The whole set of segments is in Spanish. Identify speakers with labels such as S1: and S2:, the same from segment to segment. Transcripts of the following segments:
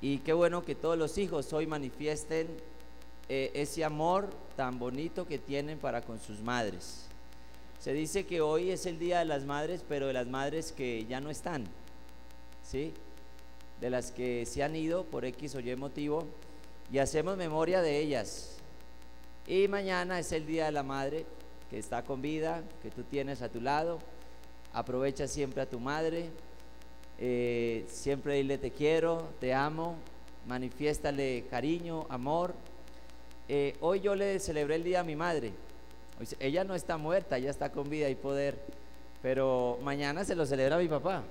S1: Y qué bueno que todos los hijos hoy manifiesten ese amor tan bonito que tienen para con sus madres. Se dice que hoy es el Día de las Madres, pero de las madres que ya no están, ¿sí? De las que se han ido por X o Y motivo, y hacemos memoria de ellas. Y mañana es el Día de la Madre, que está con vida, que tú tienes a tu lado. Aprovecha siempre a tu madre, siempre dile te quiero, te amo, manifiéstale cariño, amor. Hoy yo le celebré el día a mi madre. Ella no está muerta, ella está con vida y poder, pero mañana se lo celebra a mi papá.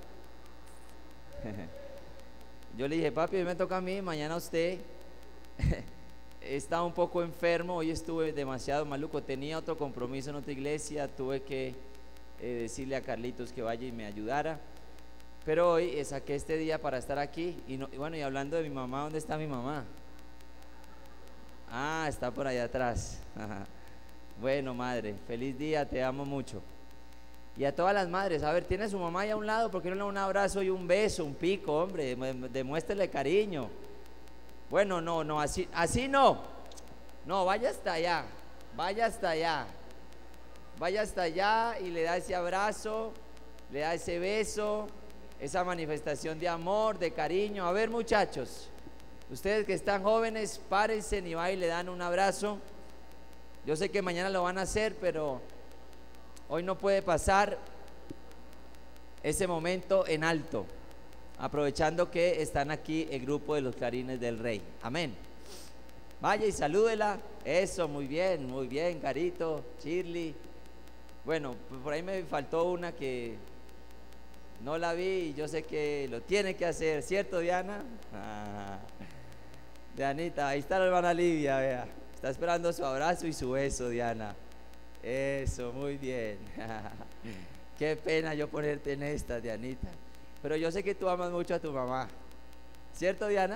S1: Yo le dije, papi, hoy me toca a mí, mañana a usted. Estaba un poco enfermo, hoy estuve demasiado maluco, tenía otro compromiso en otra iglesia, tuve que decirle a Carlitos que vaya y me ayudara, pero hoy saqué este día para estar aquí. Y bueno, y hablando de mi mamá, ¿dónde está mi mamá? Ah, está por allá atrás. Bueno, madre, feliz día, te amo mucho. Y a todas las madres, a ver, tiene a su mamá ahí a un lado, ¿por qué no le da un abrazo y un beso, un pico, hombre? Demuéstrele cariño. Bueno, no, así no. No, vaya hasta allá, vaya hasta allá. Vaya hasta allá y le da ese abrazo, le da ese beso, esa manifestación de amor, de cariño. A ver, muchachos, ustedes que están jóvenes, párense y va y le dan un abrazo. Yo sé que mañana lo van a hacer, pero hoy no puede pasar ese momento en alto, aprovechando que están aquí el grupo de los Clarines del Rey. Amén. Vaya y salúdela. Eso, muy bien, Carito, Shirley. Bueno, por ahí me faltó una que no la vi y yo sé que lo tiene que hacer, ¿cierto, Diana? Dianita, ahí está la hermana Livia, vea. Está esperando su abrazo y su beso, Diana. Eso, muy bien. Qué pena yo ponerte en esta, Dianita. Pero yo sé que tú amas mucho a tu mamá, ¿cierto, Diana?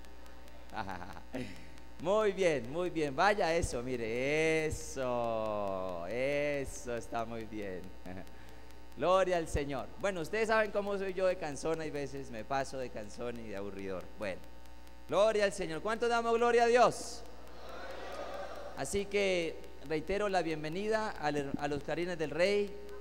S1: Muy bien. Vaya, eso, mire, eso está muy bien. Gloria al Señor. Bueno, ustedes saben cómo soy yo de cansón, hay veces me paso de cansón y de aburridor. Bueno, gloria al Señor. ¿Cuánto damos gloria a Dios? Así que reitero la bienvenida a los Clarines del Rey.